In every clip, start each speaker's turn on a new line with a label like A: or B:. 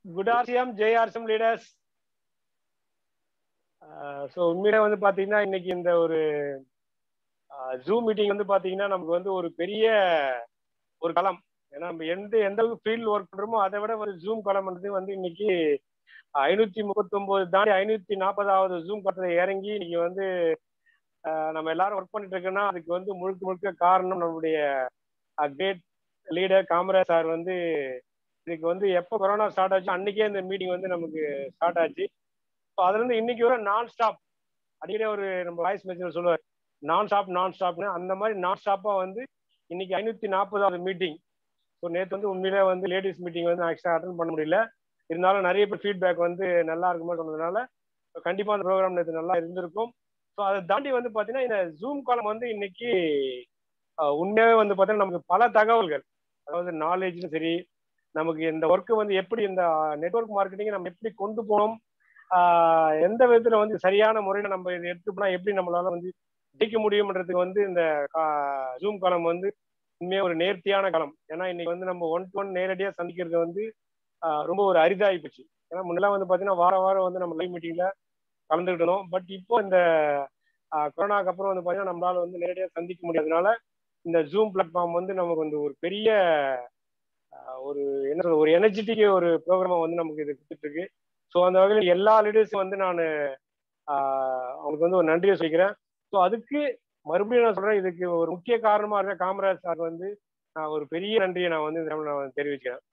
A: Good RCM ஜெய் RCM leaders. So உண்மையிலே வந்து பார்த்தீங்கன்னா இன்னைக்கு இந்த ஒரு ஜூம் மீட்டிங் வந்து பார்த்தீங்கன்னா நமக்கு வந்து ஒரு பெரிய ஒரு களம். ஏன்னா நம்ம எந்த அளவுக்கு ஃபீல்டு ஒர்க் பண்ணுறோமோ அதை விட ஒரு ஜூம் களம்ன்றது வந்து இன்னைக்கு 539 தாண்டி 540வது ஜூம் களத்தில் இறங்கி இன்னைக்கு வந்து நம்ம எல்லாரும் ஒர்க் பண்ணிட்டு இருக்கோம்னா அதுக்கு வந்து முழுக்க முழுக்க காரணம் நம்மளுடைய கிரேட் லீடர் காமராஜ் சார். வந்து இதுக்கு வந்து எப்போ கொரோனா ஸ்டார்ட் ஆச்சு அன்னைக்கே இந்த மீட்டிங் வந்து நமக்கு ஸ்டார்ட் ஆச்சு. ஸோ அதுல இருந்து இன்னைக்கு வர நான் ஸ்டாப் அடிக்கடி ஒரு நம்ம வாய்ஸ் மெசேஜ் சொல்லுவார், நான் ஸ்டாப்னு. அந்த மாதிரி நான் ஸ்டாப்பா வந்து இன்னைக்கு 540வது மீட்டிங். ஸோ நேற்று வந்து உண்மையிலே வந்து லேடிஸ் மீட்டிங் வந்து ஆக்சுவலாக அட்டன் பண்ண முடியல. இருந்தாலும் நிறைய பேர் ஃபீட்பேக் வந்து நல்லா இருக்குமா சொன்னதுனால கண்டிப்பாக அந்த ப்ரோக்ராம் நேற்று நல்லா இருந்திருக்கும். ஸோ அதை தாண்டி வந்து பார்த்தீங்கன்னா இந்த ஜூம் காலம் வந்து இன்னைக்கு உண்மையாகவே வந்து பார்த்தீங்கன்னா நமக்கு பல தகவல்கள், அதாவது நாலேஜும் சரி, நமக்கு இந்த ஒர்க்கு வந்து எப்படி இந்த நெட்வொர்க் மார்க்கெட்டிங்கை நம்ம எப்படி கொண்டு போனோம், எந்த விதத்துல வந்து சரியான முறையில் நம்ம இதை எடுத்து போனா எப்படி நம்மளால வந்து ஜெயிக்க முடியும்ன்றதுக்கு வந்து இந்த ஜூம் காலம் வந்து உண்மையாக ஒரு நேர்த்தியான காலம். ஏன்னா இன்னைக்கு வந்து நம்ம 1-to-1 நேரடியாக சந்திக்கிறது வந்து ரொம்ப ஒரு அரிதாகி போச்சு. ஏன்னா முன்னெல்லாம் வந்து பார்த்தீங்கன்னா வாரம் வந்து நம்ம லைவ் மீட்டிங்ல கலந்துக்கிட்டோம். பட் இப்போ இந்த கொரோனாக்கு அப்புறம் வந்து பார்த்தீங்கன்னா நம்மளால வந்து நேரடியாக சந்திக்க முடியாதனால இந்த ஜூம் பிளாட்ஃபார்ம் வந்து நமக்கு வந்து ஒரு பெரிய ஒரு என்ன சொல்ற ஒரு எனர்ஜெட்டிக் ஒரு ப்ரோக்ராமா வந்து நமக்கு இது கொடுத்துட்டு இருக்கு. ஸோ அந்த வகையில் எல்லா லீடர்ஸும் வந்து நான் அவங்களுக்கு வந்து ஒரு நன்றியை சொல்லிக்கிறேன். ஸோ அதுக்கு மறுபடியும் நான் சொல்றேன், இதுக்கு ஒரு முக்கிய காரணமா இருக்க காமராஜ் சார் வந்து நான் ஒரு பெரிய நன்றியை நான் வந்து நான் தெரிவிக்கிறேன்.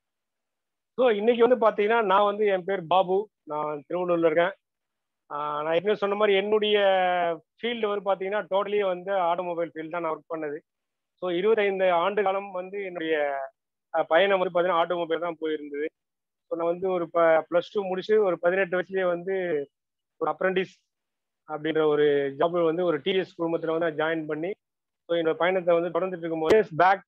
A: ஸோ இன்னைக்கு வந்து பார்த்தீங்கன்னா நான் வந்து என் பேர் பாபு, நான் திருவள்ளூர்ல இருக்கேன். நான் ஏற்கனவே சொன்ன மாதிரி என்னுடைய ஃபீல்டு வந்து பார்த்தீங்கன்னா டோட்டலி வந்து ஆட்டோமொபைல் ஃபீல்டு தான் நான் ஒர்க் பண்ணது. ஸோ 25 ஆண்டு காலம் வந்து என்னுடைய பயணம் வந்து பார்த்தீங்கன்னா ஆட்டோமொபைல் தான் போயிருந்தது. ஸோ நான் வந்து ஒரு +2 முடிச்சு ஒரு 18 வயசுலேயே வந்து ஒரு அப்ரெண்டிஸ் அப்படின்ற ஒரு ஜாப் வந்து ஒரு டிவிஎஸ் குடும்பத்தில் வந்து ஜாயின் பண்ணி ஸோ என்னோட பயணத்தை வந்து தொடர்ந்துட்டு இருக்கும்போது பேக்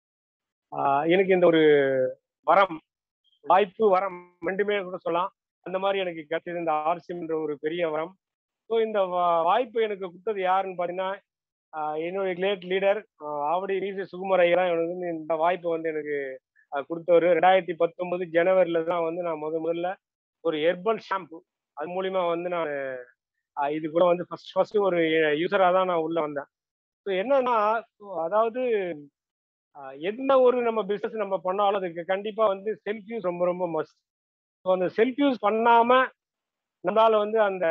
A: எனக்கு இந்த ஒரு வரம், வாய்ப்பு, வரம் ரெண்டுமே கூட சொல்லலாம். அந்த மாதிரி எனக்கு கிடைச்சது இந்த ஆர்சிஎம்ன்ற ஒரு பெரிய வரம். ஸோ இந்த வாய்ப்பு எனக்கு கொடுத்தது யாருன்னு பார்த்தீங்கன்னா என்னுடைய கிரேட் லீடர் ஆவடி நீச சுகுமார் ஐயா எனக்கு வந்து இந்த வாய்ப்பை வந்து எனக்கு கொடுத்தவர். 2019 ஜனவரியில தான் வந்து நான் முதல்ல ஒரு ஹெர்பல் ஷாம்பு அது மூலியமா வந்து நான் இது கூட வந்து ஃபர்ஸ்ட் ஒரு யூசரா தான் நான் உள்ள வந்தேன். ஸோ என்னன்னா அதாவது எந்த ஒரு நம்ம பிசினஸ் நம்ம பண்ணாலும் அதுக்கு கண்டிப்பா வந்து செல்ஃப் யூஸ் ரொம்ப ரொம்ப மஸ்ட். ஸோ அந்த செல்ஃப் யூஸ் பண்ணாம நம்மளால வந்து அந்த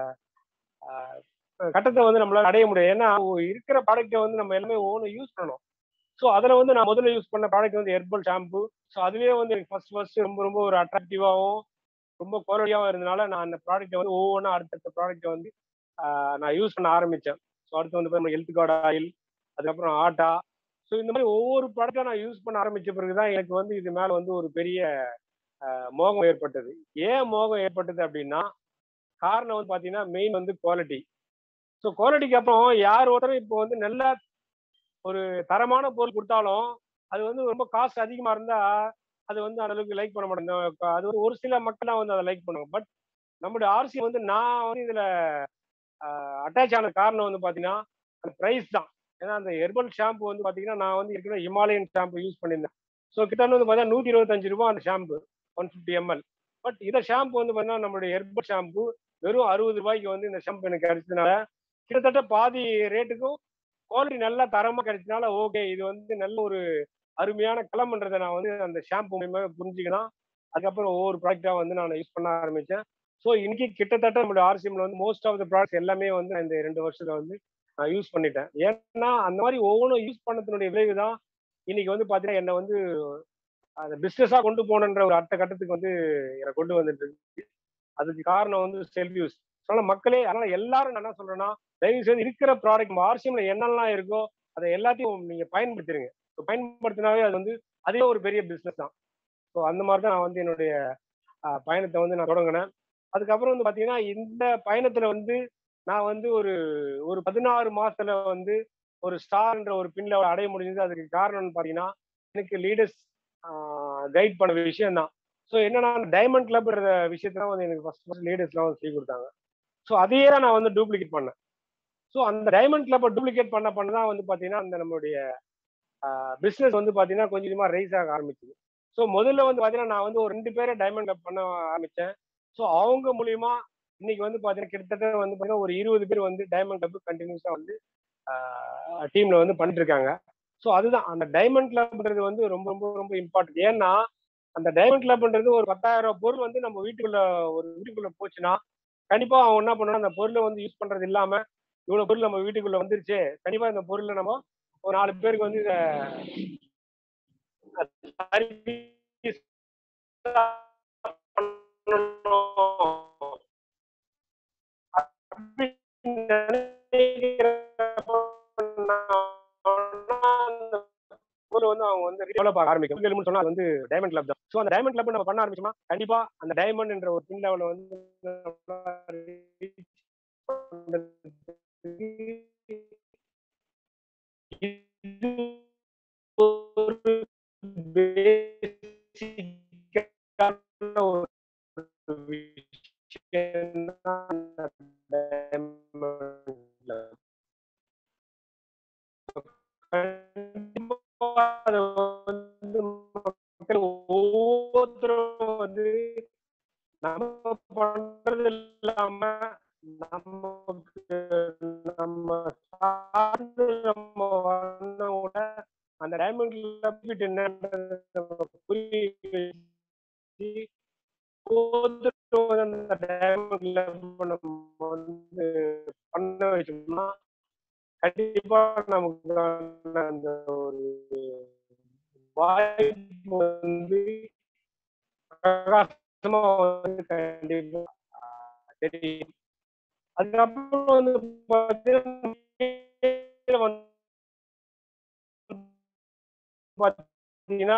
A: கட்டத்தை வந்து நம்மளால அடைய முடியாது. ஏன்னா இருக்கிற ப்ராடக்ட்டை வந்து நம்ம எல்லாமே ஓன யூஸ் பண்ணணும். ஸோ அதில் வந்து நான் முதல்ல யூஸ் பண்ண ப்ராடக்ட் வந்து ஹெர்பல் ஷாம்பு. ஸோ அதுவே வந்து எனக்கு ஃபர்ஸ்ட் ரொம்ப ரொம்ப ஒரு அட்ராக்டிவாகவும் ரொம்ப குவாலிட்டியாகவும் இருந்தனால நான் அந்த ப்ராடக்ட்டை வந்து ஒவ்வொன்றா அடுத்தடுத்த ப்ராடக்ட்டை வந்து நான் யூஸ் பண்ண ஆரம்பித்தேன். ஸோ அடுத்து வந்து நம்ம ஹெல்த் கார்டு ஆயில், அதுக்கப்புறம் ஆட்டா. ஸோ இந்த மாதிரி ஒவ்வொரு ப்ராடக்டாக நான் யூஸ் பண்ண ஆரம்பித்த பிறகு தான் எனக்கு வந்து இது மேலே வந்து ஒரு பெரிய மோகம் ஏற்பட்டது. ஏன் மோகம் ஏற்பட்டது அப்படின்னா காரணம் வந்து பார்த்தீங்கன்னா மெயின் வந்து குவாலிட்டி. ஸோ குவாலிட்டிக்கு அப்புறம் யார் ஒருத்தரும் இப்போ வந்து நல்ல ஒரு தரமான பொருள் கொடுத்தாலும் அது வந்து ரொம்ப காஸ்ட் அதிகமாக இருந்தால் அது வந்து அந்த அளவுக்கு லைக் பண்ண மாட்டாங்க. அது வந்து ஒரு சில மக்கள் வந்து அதை லைக் பண்ணுவாங்க. பட் நம்முடைய ஆர்சி வந்து நான் வந்து இதில் அட்டாச் ஆன காரணம் வந்து பார்த்தீங்கன்னா அந்த ப்ரைஸ் தான். ஏன்னா அந்த ஹெர்பல் ஷாம்பு வந்து பார்த்தீங்கன்னா நான் வந்து ஏற்கனவே ஹிமாலயன் ஷாம்பு யூஸ் பண்ணியிருந்தேன். ஸோ கிட்ட வந்து பார்த்தீங்கன்னா 125 ரூபா அந்த ஷாம்பு 150 ml. பட் இந்த ஷாம்பு வந்து பார்த்தீங்கன்னா நம்மளுடைய ஹெர்பல் ஷாம்பு வெறும் 60 ரூபாய்க்கு வந்து இந்த ஷாம்பு எனக்கு கிடைச்சதுனால கிட்டத்தட்ட பாதி ரேட்டுக்கும் குவாலிட்டி நல்லா தரமாக கிடைச்சதுனால ஓகே இது வந்து நல்ல ஒரு அருமையான களம்ன்றதை நான் வந்து அந்த ஷாம்பு மூலியமாக புரிஞ்சுக்கலாம். அதுக்கப்புறம் ஒவ்வொரு ப்ராடக்டாக வந்து நான் யூஸ் பண்ண ஆரம்பித்தேன். ஸோ இன்னைக்கு கிட்டத்தட்ட நம்மளுடைய ஆர்சிஎம்ல வந்து மோஸ்ட் ஆஃப் த ப்ராடக்ட்ஸ் எல்லாமே வந்து இந்த 2 வருஷத்துல வந்து நான் யூஸ் பண்ணிட்டேன். ஏன்னா அந்த மாதிரி ஒவ்வொன்றும் யூஸ் பண்ணத்தினுடைய விளைவு தான் இன்னைக்கு வந்து பார்த்தீங்கன்னா என்னை வந்து அந்த பிஸ்னஸாக கொண்டு போகணுன்ற ஒரு அடுத்த கட்டத்துக்கு வந்து என்னை கொண்டு வந்துட்டு இருக்கு. அதுக்கு காரணம் வந்து செல்ஃப் யூஸ். அதனால மக்களே, அதனால எல்லாரும் நான் என்ன சொல்றேன்னா தயவு செய்து இருக்கிற ப்ராடக்ட் ஆர்சிஎம்ல என்னெல்லாம் இருக்கோ அதை எல்லாத்தையும் நீங்க பயன்படுத்திடுங்க. பயன்படுத்தினாவே அது வந்து அதே ஒரு பெரிய பிஸ்னஸ் தான். ஸோ அந்த மாதிரி தான் நான் வந்து என்னுடைய பயணத்தை வந்து நான் தொடங்கினேன். அதுக்கப்புறம் வந்து பார்த்தீங்கன்னா இந்த பயணத்துல வந்து நான் வந்து ஒரு ஒரு 16 மாசத்துல வந்து ஒரு ஸ்டார்ன்ற ஒரு பின் லெவல் அடைய முடிஞ்சது. அதுக்கு காரணம்னு பார்த்தீங்கன்னா எனக்கு லீடர்ஸ் கைட் பண்ண விஷயம் தான். ஸோ என்னன்னா டைமண்ட் கிளப்ன்ற விஷயத்தான் வந்து எனக்கு ஃபர்ஸ்ட் லீடர்ஸ்லாம் வந்து சொல்லி கொடுத்தாங்க. ஸோ அதையே நான் வந்து டூப்ளிகேட் பண்ணேன். ஸோ அந்த டைமண்ட் கிளப்பை டூப்ளிகேட் பண்ண தான் வந்து பார்த்தீங்கன்னா அந்த நம்மளுடைய பிஸ்னஸ் வந்து பார்த்தீங்கன்னா கொஞ்சம் கொஞ்சமாக ரைஸ் ஆக ஆரம்பிச்சுது. ஸோ முதல்ல வந்து பாத்தீங்கன்னா நான் வந்து ஒரு 2 பேரை டைமண்ட் பண்ண ஆரம்பிச்சேன். ஸோ அவங்க மூலியமா இன்னைக்கு வந்து பாத்தீங்கன்னா கிட்டத்தட்ட வந்து பாத்தீங்கன்னா ஒரு 20 பேர் வந்து டைமண்ட் கிளப் கண்டினியூஸா வந்து டீம்ல வந்து பண்ணிட்டு இருக்காங்க. ஸோ அதுதான் அந்த டைமண்ட் கிளப்ன்றது வந்து ரொம்ப ரொம்ப ரொம்ப இம்பார்ட்டன்ட். ஏன்னா அந்த டைமண்ட் கிளப்ன்றது ஒரு 10,000 பொருள் வந்து நம்ம வீட்டுக்குள்ள போச்சுன்னா கண்டிப்பா அவன் என்ன பண்ணுவான், அந்த பொருளை வந்து யூஸ் பண்றது இல்லாம இவ்வளவு பொருள் நம்ம வீட்டுக்குள்ள வந்துருச்சு, கண்டிப்பா இந்த பொருளை நம்ம ஒரு 4 பேருக்கு வந்து இதை வந்து அவங்க வந்து டெவலப் ஆக ஆரம்பிக்கும். சொன்னா அது வந்து டைமண்ட் கிளப் தான். ஸோ அந்த டைமண்ட் கிளப் நம்ம பண்ண ஆரம்பிச்சோம்னா கண்டிப்பா அந்த டைமண்ட் என்ற ஒரு பின் லெவல வந்து இது ஒரு பேசிக்கான ஒரு விஷயம் தான் diamond club. கண்டிப்பா அத வந்து மக்கள் ஒவ்வொருத்தரும் வந்து நம்ம பண்றது இல்லாம நமக்கு நம்ம சார்ந்து நம்ம வந்தவங்கள அந்த டைமண்ட் கிளப் என்னன்றத புரிய வச்சு ஒவ்வொருத்தரும் அந்த டைமண்ட் கிளப் நம்ம வந்து பண்ண வச்சோம்னா கண்டிப்பா நமக்கான அந்த ஒரு வாய்ப்பு வந்து பிரகாசமா வந்து கண்டிப்பா தெரியும். அதுக்கப்புறம் வந்து பாத்தீங்கன்னா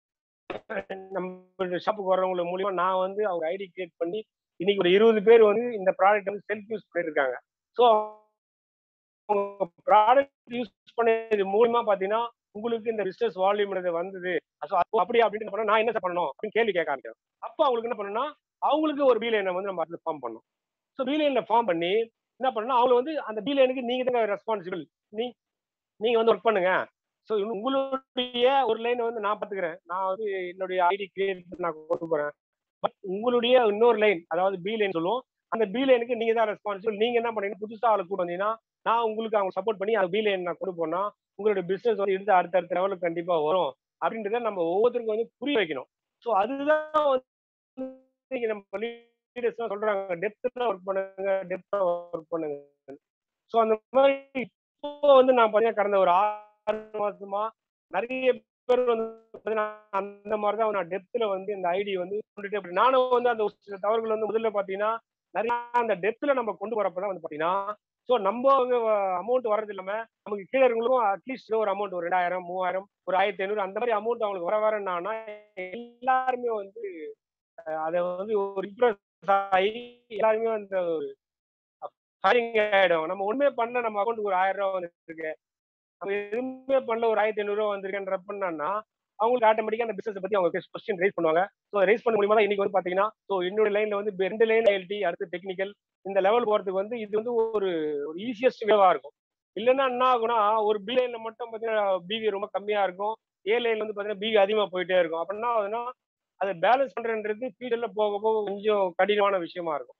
A: நம்ம ஷாப்புக்கு வர்றவங்க மூலியமா நான் வந்து அவங்க ஐடி கிரியேட் பண்ணி இன்னைக்கு ஒரு 20 பேர் வந்து இந்த ப்ராடக்ட் வந்து செல்ஃப் யூஸ் பண்ணிருக்காங்க. ஸோ அவங்க ப்ராடக்ட் யூஸ் பண்ணது மூலியமா பாத்தீங்கன்னா உங்களுக்கு இந்த பிசினஸ் வால்யூம் வந்தது. அப்படி அப்படின்னு பண்ணா நான் என்ன பண்ணணும் அப்படின்னு கேள்வி கேட்க ஆரம்பிக்கிறேன். அப்ப அவங்களுக்கு என்ன பண்ணணும்னா அவங்களுக்கு ஒரு பீலைனை வந்து நம்ம ஃபார்ம் பண்ணணும். ஸோ பீலைன்ல ஃபார்ம் பண்ணி என்ன பண்ணணும் அவங்க வந்து அந்த பீலைனுக்கு நீங்க தான் ரெஸ்பான்சிபிள். நீ நீங்க வந்து ஒர்க் பண்ணுங்க. ஸோ உங்களுடைய ஒரு லைனை வந்து நான் பாத்துக்கிறேன். நான் வந்து என்னுடைய ஐடி கிரியேட் நான் கொண்டு போறேன். பட் உங்களுடைய இன்னொரு லைன் அதாவது பி லைன் சொல்லுவோம். அந்த பி லைனுக்கு நீங்க தான் ரெஸ்பான்சிபிள். நீங்க என்ன பண்ணீங்க புதுசா ஆளு கூட வந்தீங்கன்னா நான் உங்களுக்கு அவங்க சப்போர்ட் பண்ணி அந்த பி லைன் நான் கொண்டு போனா உங்களுடைய பிசினஸ் வந்து எடுத்து அடுத்த லெவலுக்கு கண்டிப்பா வரும் அப்படின்றத நம்ம ஒவ்வொருத்தருக்கும் வந்து புரிய வைக்கணும். ஸோ அதுதான் வந்து நம்ம லீடர்ஸ் சொல்றாங்க டெப்த்ல ஒர்க் பண்ணுங்க டெப்த்ல ஒர்க் பண்ணுங்க. ஸோ அந்த மாதிரி இப்போ வந்து நான் பார்த்தீங்கன்னா கடந்த ஒரு 6 மாசமா நிறைய பேர் வந்து பார்த்தீங்கன்னா அந்த மாதிரி தான் நான் டெப்த்ல வந்து இந்த ஐடி வந்து கொண்டுட்டே போறேன். நானும் வந்து அந்த ஒரு சில தவறுகள் வந்து முதல்ல பார்த்தீங்கன்னா நிறைய அந்த டெப்த்ல நம்ம கொண்டு வரப்பதான் வந்து பார்த்தீங்கன்னா ஸோ நம்ம அமௌண்ட் வர்றது இல்லாம நமக்கு கீழே இருக்கவங்களுக்கும் அட்லீஸ்ட் ஒரு அமௌண்ட் ஒரு 2000 3000 ஒரு 1500 அந்த மாதிரி அமௌண்ட் அவங்களுக்கு வரன்னா எல்லாருமே வந்து அதை வந்து ஒரு இம்ப்ரெஸ் ஆகி எல்லாருமே அந்த ஆயிடும். நம்ம ஒண்ணுமே பண்ணல நம்ம அக்கௌண்ட் ஒரு 1000 ரூபாய் வந்துருக்கு. நம்ம எதுவுமே பண்ணல ஒரு 1500 ரூபாய் வந்திருக்கேன்றப்பன்னா அவங்களுக்கு ஆட்டோமேட்டிக்கா அந்த பிசினஸ் பத்தி அவங்க கொஸ்டின் ரைஸ் பண்ணுவாங்க. ஸோ ரைஸ் பண்ண மூலியமா தான் இன்னைக்கு வந்து பாத்தீங்கன்னா ஸோ என்னோட லைன்ல வந்து 2 லைன் ஐஎல்டி அடுத்து டெக்னிக்கல் இந்த லெவல் போறதுக்கு வந்து இது வந்து ஒரு ஒரு ஈஸியஸ்ட் வேவா இருக்கும். இல்லைன்னா என்ன ஆகும்னா ஒரு பி லைன்ல மட்டும் பாத்தீங்கன்னா பிவி ரொம்ப கம்மியா இருக்கும். ஏ லைன்ல வந்து பாத்தீங்கன்னா பிவி அதிகமா போயிட்டே இருக்கும். அப்படின்னா ஆகுதுன்னா அதை பேலன்ஸ் பண்றதுன்றது ஃபியூச்சர்ல போக போக கொஞ்சம் கடினமான விஷயமா இருக்கும்.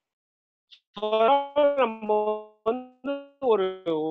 A: நம்ம வந்து ஒரு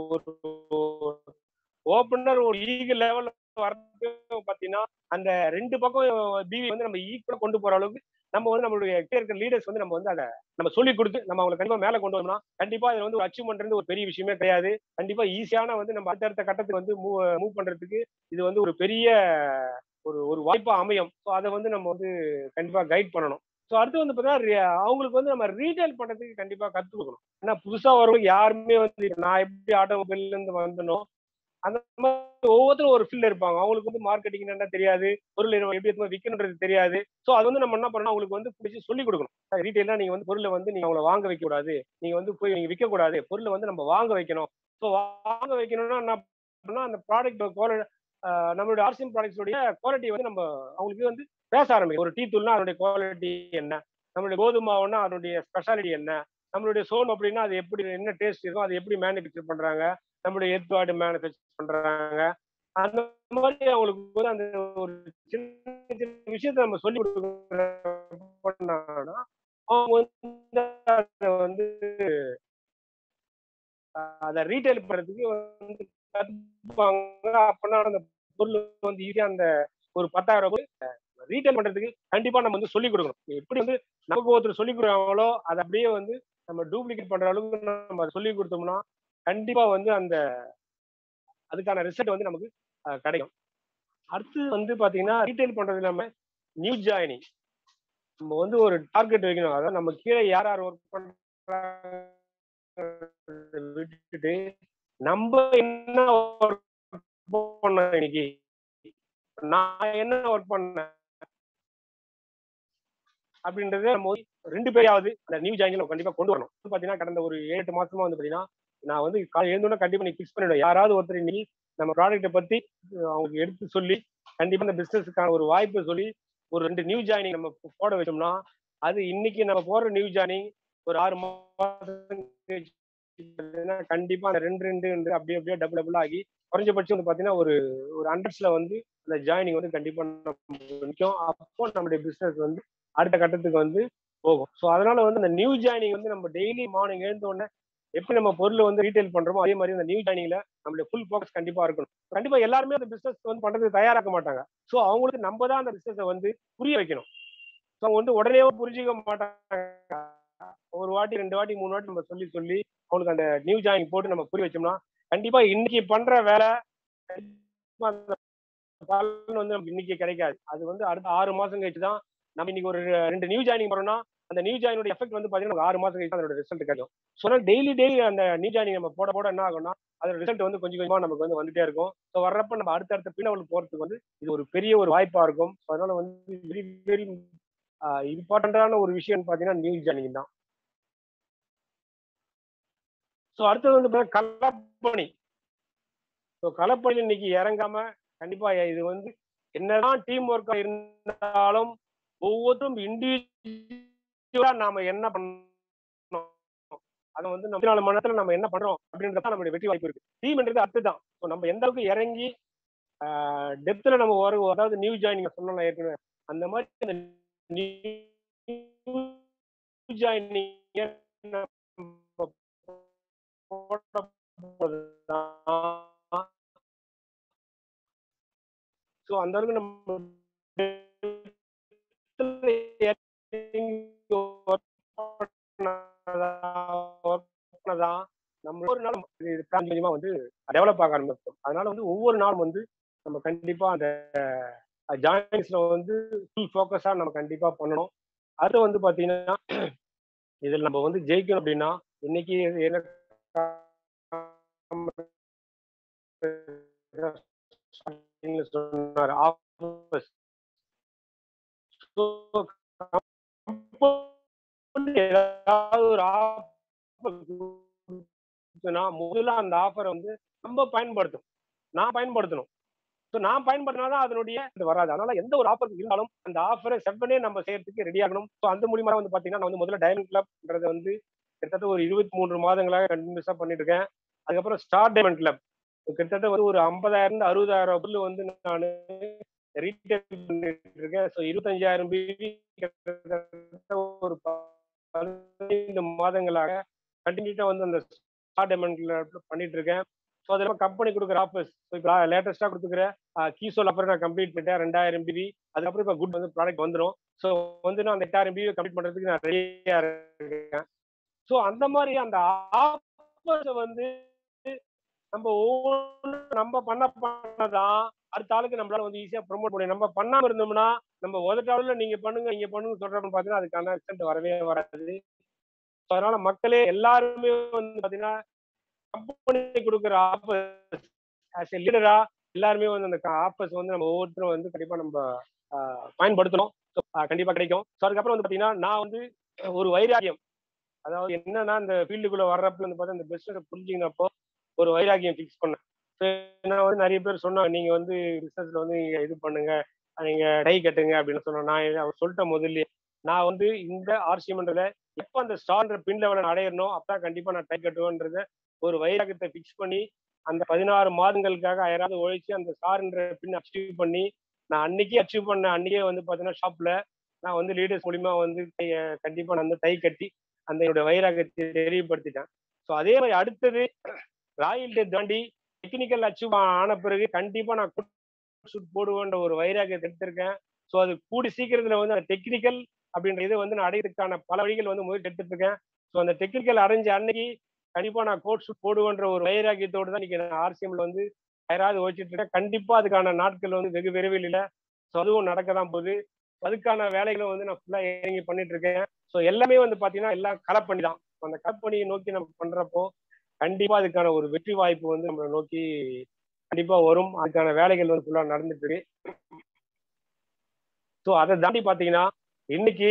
A: ஓப்பனர் ஒரு லீக் லெவல்ல வரது பாத்தீங்கன்னா அந்த 2 பக்கம் பிவி வந்து நம்ம ஈக்குவலா கொண்டு போற அளவுக்கு நம்ம வந்து நம்மளுடைய இருக்க லீடர்ஸ் வந்து நம்ம வந்து அதை நம்ம சொல்லி கொடுத்து நம்ம அவங்களை கண்டிப்பா மேல கொண்டு வரணும். கண்டிப்பா இதுல வந்து ஒரு அச்சீவ்மெண்ட் ஒரு பெரிய விஷயமே கிடையாது. கண்டிப்பா ஈஸியான வந்து நம்ம அடுத்தடுத்த கட்டத்துக்கு வந்து மூவ் பண்றதுக்கு இது வந்து ஒரு பெரிய ஒரு ஒரு வாய்ப்பா அமையும். ஸோ அதை வந்து நம்ம வந்து கண்டிப்பா கைட் பண்ணணும். ஸோ அடுத்து வந்து பார்த்தீங்கன்னா அவங்களுக்கு வந்து நம்ம ரீட்டைல் பண்றதுக்கு கண்டிப்பா கற்றுக் கொடுக்கணும். ஏன்னா புதுசா வரவங்க யாருமே வந்து நான் எப்படி ஆட்டோமொபைல்ல இருந்து வந்தனோ அந்த மாதிரி ஒவ்வொருத்தரும் ஒரு ஃபீல்ட்ல இருப்பாங்க. அவங்களுக்கு வந்து மார்க்கெட்டிங் என்ன தெரியாது, பொருள் எப்படி எடுத்து விற்கணுன்றது தெரியாது. ஸோ அது வந்து நம்ம என்ன பண்ணணும் அவங்களுக்கு வந்து பிடிச்சி சொல்லிக் கொடுக்கணும். ரீட்டைலா நீங்க வந்து பொருளை வந்து நீங்க அவங்களை வாங்க வைக்க கூடாது. நீங்க வந்து போய் நீங்க விற்க கூடாது. பொருளை வந்து நம்ம வாங்க வைக்கணும். ஸோ வாங்க வைக்கணும்னா என்ன பண்ணணும் அந்த ப்ராடக்ட் நம்மளுடைய ஆர்சிஎம் ப்ராடக்ட்ஸோடைய குவாலிட்டி வந்து நம்ம அவங்களுக்கு வந்து பேச ஆரம்பிக்கும். ஒரு டீ தூள்னா அதனுடைய குவாலிட்டி என்ன, நம்மளுடைய கோதுமாவுன்னா அதனுடைய ஸ்பெஷாலிட்டி என்ன, நம்மளுடைய சோன் அப்படின்னா அது எப்படி என்ன டேஸ்ட் இருக்கும், அது எப்படி மேனுஃபேக்சர் பண்றாங்க, நம்மளுடைய ஏற்பாடு மேனுஃபேக்சர் பண்றாங்க, அந்த மாதிரி அவங்களுக்கு வந்து அந்த ஒரு சின்ன சின்ன விஷயத்த நம்ம சொல்லி கொடுக்கறோம்னா அவங்க வந்து அதை வந்து அதை ரீட்டைல் பண்றதுக்கு வந்து கத்துப்பாங்க. அப்பனா அந்த பொருள் வந்து ஈஸியா அந்த ஒரு 10,000 ரீட்டைல் பண்றதுக்கு கண்டிப்பா நம்ம வந்து சொல்லிக் கொடுக்கணும். எப்படி வந்து நமக்கு ஒருத்தர் சொல்லிக் கொடுக்குறாங்களோ அதை அப்படியே வந்து நம்ம டூப்ளிகேட் பண்ற அளவுக்கு நம்ம அதை சொல்லிக் கொடுத்தோம்னா கண்டிப்பா வந்து அந்த அதுக்கான ரிசல்ட் வந்து நமக்கு கிடைக்கும். அடுத்து வந்து பாத்தீங்கன்னா ரீட்டைல் பண்றது இல்லாம நியூ ஜாயினிங் நம்ம வந்து ஒரு டார்கெட் வைக்கணும். அதாவது நம்ம கீழே யார் யார் ஒர்க் பண்றாங்க விட்டுட்டு நம்ம என்ன ஒர்க் பண்ணோம் இன்னைக்கு, நான் என்ன ஒர்க் பண்ணேன் அப்படின்றத நம்ம 2 பேரையாவது அந்த நியூ ஜாயினிங் நம்ம கண்டிப்பா கொண்டு வரணும். பாத்தீங்கன்னா கடந்த ஒரு 7-8 மாசமா வந்து பாத்தீங்கன்னா நான் வந்து காலை எழுந்தோட கண்டிப்பா நீ பிக்ஸ் பண்ணிடுவேன். யாராவது ஒருத்தர் இன்னைக்கு நம்ம ப்ராடக்ட்டை பத்தி அவங்களுக்கு எடுத்து சொல்லி கண்டிப்பா இந்த பிசினஸுக்கான ஒரு வாய்ப்பை சொல்லி ஒரு 2 நியூ ஜாயினிங் நம்ம போட வச்சோம்னா அது இன்னைக்கு நம்ம போடுற நியூ ஜாயினிங் ஒரு 6 மாசம் கண்டிப்பா அந்த 2 அப்படியே அப்படியே டபுள் டபுள் ஆகி குறைஞ்சபட்சம் வந்து பாத்தீங்கன்னா ஒரு ஒரு ஹண்ட்ரட்ஸ்ல வந்து அந்த ஜாயினிங் வந்து கண்டிப்பா நிற்கும். அப்போ நம்மளுடைய பிசினஸ் வந்து அடுத்த கட்டத்துக்கு வந்து போகும். ஸோ அதனால வந்து அந்த நியூ ஜாயினிங் வந்து நம்ம டெய்லி மார்னிங் எழுந்த உடனே எப்படி நம்ம பொருள் வந்து ரீட்டைல் பண்றோமோ அதே மாதிரி அந்த நியூ ஜாயினிங்ல நம்மளுடைய ஃபுல் ஃபோக்கஸ் கண்டிப்பா இருக்கணும். கண்டிப்பா எல்லாருமே அந்த பிசினஸ் வந்து பண்றதுக்கு தயாராக்க மாட்டாங்க. ஸோ அவங்களுக்கு நம்ம தான் அந்த பிசினஸை வந்து புரிய வைக்கணும். ஸோ அவங்க வந்து உடனே புரிஞ்சுக்க மாட்டாங்க. ஒரு வாட்டி 2 வாட்டி 3 வாட்டி நம்ம சொல்லி சொல்லி அவங்களுக்கு அந்த நியூ ஜாயினிங் போட்டு நம்ம புரிய வச்சோம்னா கண்டிப்பா இன்னைக்கு பண்ற வேலை அந்த பலன் வந்து நமக்கு இன்னைக்கு கிடைக்காது. அது வந்து அடுத்த 6 மாசம் கழிச்சு தான் நம்ம இன்னைக்கு ஒரு 2 நியூ ஜாயினிங் பண்ணோம்னா அந்த நியூ ஜாயினோட எஃபெக்ட் வந்து பாத்தீங்கன்னா 6 மாசம் கழிச்சு அதோட ரிசல்ட் கிடைக்கும். ஸோ டெய்லி டெய்லி அந்த நியூ ஜாயினிங் நம்ம போட போட என்ன ஆகும்னா அதோட ரிசல்ட் வந்து கொஞ்சம் கொஞ்சமா நமக்கு வந்து வந்துட்டே இருக்கும். ஸோ வர்றப்ப நம்ம அடுத்தடுத்த பின்னவள் போறதுக்கு வந்து இது ஒரு பெரிய ஒரு வாய்ப்பா இருக்கும். அதனால வந்து வெரி வெரி இம்பார்ட்டன்டான ஒரு விஷயம் பாத்தீங்கன்னா நியூ ஜாயினிங் தான். ஸோ அடுத்தது வந்து களப்பணி. ஸோ களப்பணி இன்னைக்கு இறங்காம கண்டிப்பா இது வந்து என்னதான் டீம் ஒர்க்கா இருந்தாலும் ஒவ்வொருத்தரும் இண்டிவிஜுவலா நாம என்ன பண்ணணும் அதை வந்து 24 மணி நேரத்துல நம்ம என்ன பண்றோம் அப்படின்றத நம்மளுடைய வெற்றி வாய்ப்பு இருக்கு. டீம்ன்றது அடுத்துதான். ஸோ நம்ம எந்த அளவுக்கு இறங்கி டெப்த்ல நம்ம வரும். அதாவது நியூ ஜாயினிங் சொன்னோம் ஏற்கனவே அந்த மாதிரி அந்த நியூ ஜாயினிங் ஸோ அந்த அளவுக்கு நம்ம நம்ம ஒவ்வொரு நாளும் கொஞ்சமா வந்து டெவலப் ஆக ஆரம்பிக்கும். அதனால வந்து ஒவ்வொரு நாளும் வந்து நம்ம கண்டிப்பா அந்த ஜாயின்ஸ்ல வந்து ஃபுல் ஃபோக்கஸா நம்ம கண்டிப்பா பண்ணணும். அது வந்து பாத்தீங்கன்னா இதில் நம்ம வந்து ஜெயிக்கணும் அப்படின்னா இன்னைக்கு என்ன சொன்னார் ஏதாவது ஒரு முதல்ல அந்த ஆஃபரை வந்து நம்ம பயன்படுத்தணும். நான் பயன்படுத்தணும். ஸோ நான் பயன்படுத்தினாதான் அதனுடைய இது வராது. அதனால எந்த ஒரு ஆஃபர் இருந்தாலும் அந்த ஆஃபரை செவ்வனே நம்ம செய்யறதுக்கு ரெடி ஆகணும். ஸோ அந்த மூலியமா வந்து பாத்தீங்கன்னா நான் வந்து முதல்ல டைமண்ட் கிளப்ன்றது வந்து கிட்டத்தட்ட ஒரு 23 மாதங்களாக கண்டினியூஸா பண்ணிட்டு இருக்கேன். அதுக்கப்புறம் ஸ்டார் டைமண்ட் கிளப் கிட்டத்தட்ட வந்து ஒரு 50,000 60,000 பொருள் வந்து நான் ரீட்டைல் பண்ணிட்டு இருக்கேன். ஸோ 25,000 பிவி கிட்டத்தட்ட ஒரு 15 மாதங்களாக கண்டினியூட்டா வந்து அந்த ஸ்டார் டைமண்ட் கிளப்ல பண்ணிட்டு இருக்கேன். ஸோ அதெல்லாம் கம்பெனி கொடுக்குற ஆஃபர்ஸ் இப்போ லேட்டஸ்டா கொடுத்துக்கிற கீசோல் ஆஃபர் நான் கம்ப்ளீட் பண்ணிட்டேன் 2000 பிவி. அதுக்கப்புறம் இப்போ குட் வந்து ப்ராடக்ட் வந்துடும். ஸோ வந்து நான் அந்த 8000 பிவி கம்ப்ளீட் பண்றதுக்கு நான் ரெடியா இருக்கேன். ஸோ அந்த மாதிரி அந்த ஆஃபர்ஸ் வந்து நம்ம ஒவ்வொன்று நம்ம பண்ணதான் அடுத்த ஆளுக்கு நம்மளால வந்து ஈஸியா ப்ரொமோட் பண்ணி நம்ம பண்ணாம இருந்தோம்னா நம்ம உதட்டாவில் நீங்க பண்ணுங்க நீங்க பண்ணுங்க சொல்றப்ப பாத்தீங்கன்னா அதுக்கான ரிசல்ட் வரவே வராது. அதனால மக்களே எல்லாருமே வந்து பாத்தீங்கன்னா கம்பெனி கொடுக்குற ஆஃபர்ஸ் ஆஸ் எ லீடரா எல்லாருமே வந்து அந்த ஆஃபர்ஸ் வந்து நம்ம ஒவ்வொருத்தரும் வந்து கண்டிப்பா நம்ம பயன்படுத்தணும். கண்டிப்பா கிடைக்கும். ஸோ அதுக்கப்புறம் வந்து பாத்தீங்கன்னா நான் வந்து ஒரு வைராகியம் அதாவது என்னன்னா இந்த ஃபீல்டுக்குள்ள வர்றப்ப வந்து பார்த்தா இந்த பிசினஸ் புரிஞ்சுக்கினப்போ ஒரு வைராகியம் ஃபிக்ஸ் பண்ணேன். நான் வந்து நிறைய பேர் சொன்னாங்க நீங்க வந்து பிசினஸ்ல வந்து நீங்க இது பண்ணுங்க நீங்க டை கட்டுங்க அப்படின்னு சொன்னேன். நான் அவர் சொல்லிட்டேன் முதல்ல நான் வந்து இந்த ஆர்சிஎம்ன்றத எப்போ அந்த ஸ்டார்ன்ற பின் லெவலை அடையணும் அப்பதான் கண்டிப்பா நான் டை கட்டுவேன்றத ஒரு வைராகத்தை ஃபிக்ஸ் பண்ணி அந்த 16 மாதங்களுக்காக யாராவது உழைச்சு அந்த சார்ன்ற பின் அச்சீவ் பண்ணி நான் அன்னைக்கே அச்சீவ் பண்ண அன்னைக்கே வந்து பார்த்தீங்கன்னா ஷாப்ல நான் வந்து லீடர்ஸ் மூலியமா வந்து கண்டிப்பா நான் வந்து டை கட்டி அந்த என்னோட வைராகத்தை தெரியப்படுத்திட்டேன். ஸோ அதே மாதிரி அடுத்தது ராயல்டி தாண்டி டெக்னிக்கல் அச்சீவ் ஆன பிறகு கண்டிப்பா நான் ஷூட் போடுவேன்ற ஒரு வைராகத்தை எடுத்திருக்கேன். ஸோ அது கூடி சீக்கிரத்துல வந்து அந்த டெக்னிக்கல் அப்படின்ற இதை வந்து நான் அடையிறதுக்கான பல வழிகள் வந்து முயற்சி எடுத்துட்டு இருக்கேன். ஸோ அந்த டெக்னிக்கல் அடைஞ்ச அன்னைக்கு கண்டிப்பா நான் கோட் ஷூட் போடுவேன்ற ஒரு வைராகியத்தோடு தான் இன்னைக்கு நான் ஆர்சிஎம்ல வந்து யாராவது வச்சுட்டு இருக்கேன். கண்டிப்பா அதுக்கான நாட்கள் வந்து வெகு விரைவில் இல்லை. ஸோ அதுவும் நடக்க தான் போகுது. அதுக்கான வேலைகளும் வந்து நான் ஃபுல்லா இறங்கி பண்ணிட்டு இருக்கேன். ஸோ எல்லாமே வந்து பாத்தீங்கன்னா எல்லாம் களப்பணி தான். அந்த களப்பணியை நோக்கி நம்ம பண்றப்போ கண்டிப்பா அதுக்கான ஒரு வெற்றி வாய்ப்பு வந்து நம்மளை நோக்கி கண்டிப்பா வரும். அதுக்கான வேலைகள் வந்து ஃபுல்லா நடந்துட்டு இருக்கு. ஸோ அதை தாண்டி பாத்தீங்கன்னா இன்னைக்கு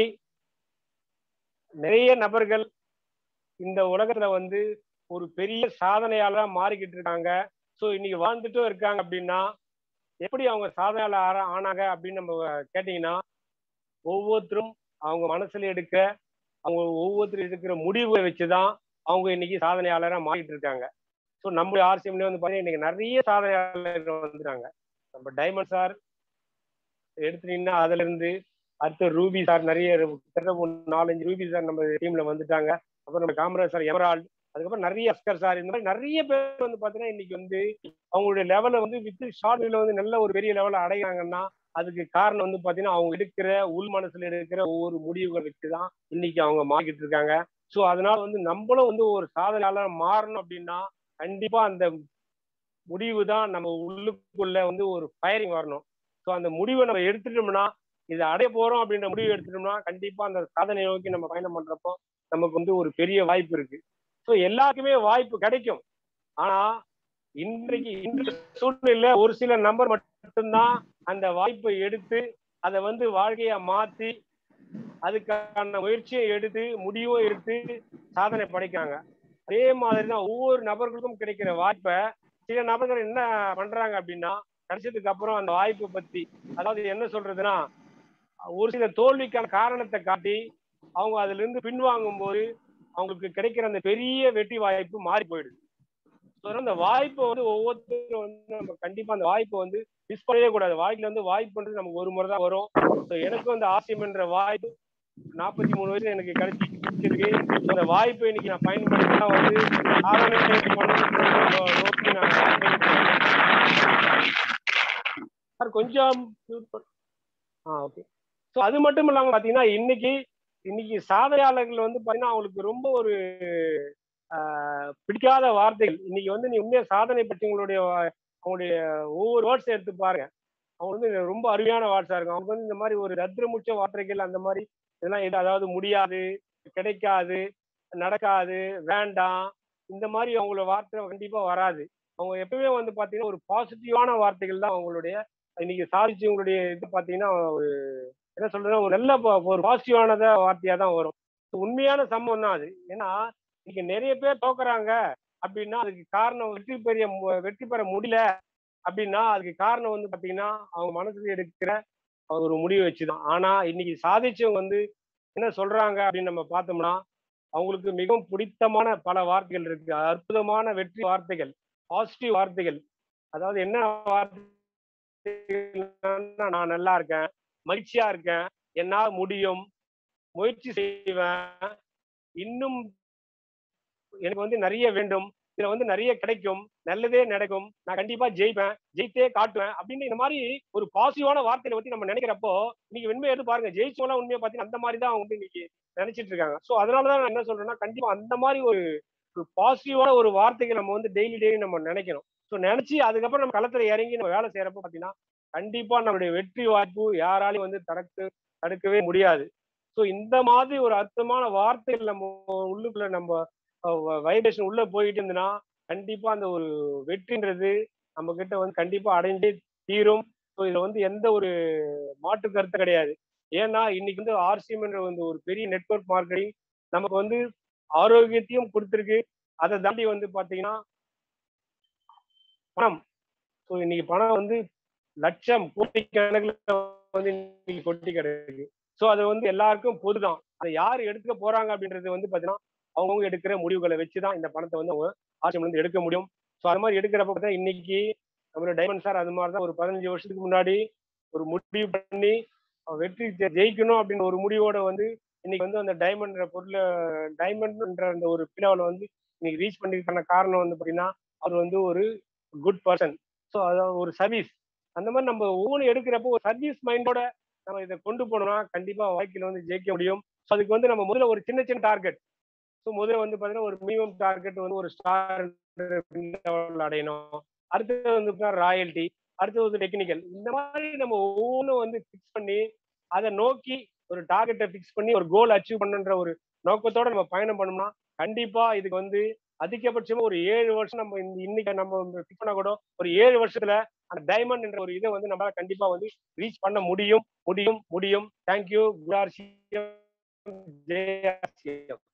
A: நிறைய நபர்கள் இந்த உலகத்துல வந்து ஒரு பெரிய சாதனையாளரா மாறிக்கிட்டு இருக்காங்க. ஸோ இன்னைக்கு வாழ்ந்துட்டும் இருக்காங்க அப்படின்னா எப்படி அவங்க சாதனையாளர் ஆனாங்க அப்படின்னு நம்ம கேட்டீங்கன்னா ஒவ்வொருத்தரும் அவங்க மனசுல எடுக்க அவங்க ஒவ்வொருத்தரும் எடுக்கிற முடிவை வச்சுதான் அவங்க இன்னைக்கு சாதனையாளரா மாறிட்டு இருக்காங்க. ஸோ நம்மளுடைய ஆர்சிஎம்ல வந்து பாத்தீங்கன்னா இன்னைக்கு நிறைய சாதனையாளர்கள் வந்துட்டாங்க. நம்ம டைமண்ட் சார் எடுத்துட்டீங்கன்னா அதுல இருந்து அடுத்து ரூபி சார் நிறைய 4-5 ரூபி சார் நம்ம டீம்ல வந்துட்டாங்க. அப்புறம் நம்ம காமராஜ் சார் எமரால்டு, அதுக்கப்புறம் நிறைய அஸ்கர் சார், இந்த மாதிரி நிறைய பேர் வந்து பாத்தீங்கன்னா இன்னைக்கு வந்து அவங்களுடைய லெவலை வந்து வித் ஷார்ட் வந்து நல்ல ஒரு பெரிய லெவலை அடைகிறாங்கன்னா அதுக்கு காரணம் வந்து பாத்தீங்கன்னா அவங்க எடுக்கிற உள் மனசுல எடுக்கிற ஒவ்வொரு முடிவுகள் வச்சுதான் இன்னைக்கு அவங்க மாறிக்கிட்டு இருக்காங்க. ஸோ அதனால வந்து நம்மளும் வந்து ஒரு சாதனையாளர் மாறணும் அப்படின்னா கண்டிப்பா அந்த முடிவு தான் நம்ம உள்ளுக்குள்ள வந்து ஒரு ஃபயரிங் வரணும். ஸோ அந்த முடிவை நம்ம எடுத்துட்டோம்னா இதை அடைய போறோம் அப்படின்ற முடிவு எடுத்துட்டோம்னா கண்டிப்பா அந்த சாதனையை நோக்கி நம்ம பயணம் பண்றப்போ நமக்கு வந்து ஒரு பெரிய வாய்ப்பு இருக்கு. ஸோ எல்லாருக்குமே வாய்ப்பு கிடைக்கும். ஆனா இன்றைய சூழ்நிலையில ஒரு சில நபர் மட்டும்தான் அந்த வாய்ப்பை எடுத்து அதை வந்து வாழ்க்கையா மாத்தி அதுக்கான முயற்சியை எடுத்து முடிவும் எடுத்து சாதனை படைக்கிறாங்க. அதே மாதிரிதான் ஒவ்வொரு நபர்களுக்கும் கிடைக்கிற வாய்ப்பை சில நபர்கள் என்ன பண்றாங்க அப்படின்னா கிடைச்சதுக்கு அப்புறம் அந்த வாய்ப்பை பத்தி அதாவது என்ன சொல்றதுன்னா ஒரு சில தோல்விக்கான காரணத்தை காட்டி அவங்க அதுல இருந்து பின்வாங்கும் போது அவங்களுக்கு கிடைக்கிற அந்த பெரிய வெற்றி வாய்ப்பு மாறி போயிடுது. அந்த வாய்ப்பை வந்து ஒவ்வொருத்தரும் வந்து நம்ம கண்டிப்பா அந்த வாய்ப்பை வந்து மிஸ் பண்ணவே கூடாது. வாழ்க்கையில வந்து வாய்ப்புன்றது நமக்கு ஒரு முறை தான் வரும். எனக்கு வந்து ஆசியம் என்ற வாய்ப்பு 43 வயசுல எனக்கு கிடைச்சிருக்கு. அந்த வாய்ப்பை இன்னைக்கு நான் பயன்படுத்தினா வந்து சாதனை நோக்கி நான் கொஞ்சம் ஓகே. ஸோ அது மட்டும் இல்லாம பாத்தீங்கன்னா இன்னைக்கு சாதனையாளர்கள் வந்து பாத்தீங்கன்னா அவங்களுக்கு ரொம்ப ஒரு பிடிக்காத வார்த்தைகள் இன்னைக்கு வந்து நீ உண்மையா சாதனை பற்றி அவங்களுடைய ஒவ்வொரு வேர்ட்ஸ் எடுத்து பாருங்க. அவங்க வந்து ரொம்ப அருமையான வார்த்தையா இருக்கும். அவங்க வந்து இந்த மாதிரி ஒரு ரத்ரமுச்ச வார்த்தைகள் அந்த மாதிரி இதெல்லாம் அதாவது முடியாது, கிடைக்காது, நடக்காது, வேண்டாம், இந்த மாதிரி அவங்களோட வார்த்தை கண்டிப்பா வராது. அவங்க எப்பவுமே வந்து பாத்தீங்கன்னா ஒரு பாசிட்டிவான வார்த்தைகள் தான் அவங்களுடைய இன்னைக்கு சாதிச்சவங்களுடைய இது பாத்தீங்கன்னா ஒரு என்ன சொல்றது ஒரு நல்ல ஒரு பாசிட்டிவானத வார்த்தையா தான் வரும். உண்மையான சம்பவம் தான் அது. ஏன்னா இன்னைக்கு நிறைய பேர் தோக்குறாங்க அப்படின்னா அதுக்கு காரணம் வெற்றி பெற முடியல அப்படின்னா அதுக்கு காரணம் வந்து பாத்தீங்கன்னா அவங்க மனசுல எடுக்கிற ஒரு முடிவு வச்சுதான். ஆனா இன்னைக்கு சாதிச்சவங்க வந்து என்ன சொல்றாங்க அப்படின்னு நம்ம பார்த்தோம்னா அவங்களுக்கு மிகவும் பிடித்தமான பல வார்த்தைகள் இருக்கு. அற்புதமான வெற்றி வார்த்தைகள், பாசிட்டிவ் வார்த்தைகள். அதாவது என்ன வார்த்தைகள்னா நான் நல்லா இருக்கேன், மகிழ்ச்சியா இருக்கேன், என்னால முடியும், முயற்சி செய்வேன், இன்னும் எனக்கு வந்து நிறைய வேண்டும், இதுல வந்து நிறைய கிடைக்கும், நல்லதே நடக்கும், நான் கண்டிப்பா ஜெயிப்பேன், ஜெயித்தே காட்டுவேன் அப்படின்னு இந்த மாதிரி ஒரு பாசிட்டிவான வார்த்தைகளை பத்தி நம்ம நினைக்கிறப்போ நீங்க உண்மையை எடுத்து பாருங்க. ஜெயிச்சவெல்லாம் உண்மையை பார்த்தீங்கன்னா அந்த மாதிரி தான் வந்து இன்னைக்கு நினைச்சிட்டு இருக்காங்க. ஸோ அதனாலதான் நான் என்ன சொல்றேன்னா கண்டிப்பா அந்த மாதிரி ஒரு பாசிட்டிவான ஒரு வார்த்தைகள் நம்ம வந்து டெய்லி நம்ம நினைக்கணும். ஸோ நினைச்சு அதுக்கப்புறம் நம்ம களத்துல இறங்கி நம்ம வேலை செய்யறப்ப பாத்தீங்கன்னா கண்டிப்பா நம்மளுடைய வெற்றி வாய்ப்பு யாராலையும் வந்து தடுக்கவே முடியாது. ஸோ இந்த மாதிரி ஒரு அர்த்தமான வார்த்தைகள் நம்ம உள்ளுக்குள்ள நம்ம வைப்ரேஷன் உள்ள போயிட்டு இருந்ததுன்னா கண்டிப்பா அந்த ஒரு வெற்றின்றது நம்ம கிட்ட வந்து கண்டிப்பா அடைஞ்சே தீரும். ஸோ இதுல வந்து எந்த ஒரு மாற்று கருத்து கிடையாது. ஏன்னா இன்னைக்கு வந்து ஆர்சிஎம் என்ற வந்து ஒரு பெரிய நெட்வொர்க் மார்க்கெட்டிங் நமக்கு வந்து ஆரோக்கியத்தையும் கொடுத்துருக்கு. அதை தாண்டி வந்து பாத்தீங்கன்னா பணம். ஸோ இன்னைக்கு பணம் வந்து லட்சம் கோடி கணக்குல வந்து இன்னைக்கு கொட்டி கிடக்கு. ஸோ அது வந்து எல்லாருக்கும் பொதுதான். அதை யார் எடுத்துக்க போறாங்க அப்படின்றது வந்து பாத்தீங்கன்னா அவங்கவுங்க எடுக்கிற முடிவுகளை வச்சுதான் இந்த பணத்தை வந்து அவங்க ஆட்சியம் வந்து எடுக்க முடியும். ஸோ அது மாதிரி எடுக்கிறப்ப பார்த்தா இன்னைக்கு நம்மளோட டைமண்ட் சார் அது மாதிரி தான் ஒரு 15 வருஷத்துக்கு முன்னாடி ஒரு முடிவு பண்ணி வெற்றி ஜெயிக்கணும் அப்படின்னு ஒரு முடிவோட வந்து இன்னைக்கு வந்து அந்த டைமண்ட்ன்ற அந்த ஒரு பிளாவில் வந்து இன்னைக்கு ரீச் பண்ணிருக்கான காரணம் வந்து பார்த்தீங்கன்னா அவர் வந்து ஒரு குட் பர்சன். ஸோ அதாவது ஒரு சர்வீஸ் அந்த மாதிரி நம்ம ஒவ்வொன்றும் எடுக்கிறப்போ ஒரு சர்வீஸ் மைண்டோட நம்ம இதை கொண்டு போனோம்னா கண்டிப்பா வாழ்க்கையில வந்து ஜெயிக்க முடியும். ஸோ அதுக்கு வந்து நம்ம முதல்ல ஒரு சின்ன சின்ன டார்கெட். ஸோ முதல்ல வந்து பார்த்தீங்கன்னா ஒரு மினிமம் டார்கெட் வந்து ஒரு ஸ்டார் அடையணும். அடுத்தது வந்து ராயல்டி, அடுத்தது வந்து டெக்னிக்கல். இந்த மாதிரி நம்ம ஒவ்வொன்றும் வந்து ஃபிக்ஸ் பண்ணி அதை நோக்கி ஒரு டார்கெட்டை ஃபிக்ஸ் பண்ணி ஒரு கோல் அச்சீவ் பண்ணுன்ற ஒரு நோக்கத்தோட நம்ம பயணம் பண்ணோம்னா கண்டிப்பா இதுக்கு வந்து அதிகபட்சமா ஒரு 7 வருஷம் நம்ம இன்னைக்கு நம்ம ஃபிக்ஸ் பண்ணா கூட ஒரு 7 வருஷத்துல அந்த டைமண்ட் என்ற ஒரு இதை வந்து நம்மளால கண்டிப்பா வந்து ரீச் பண்ண முடியும். தேங்க்யூ. ஜெயா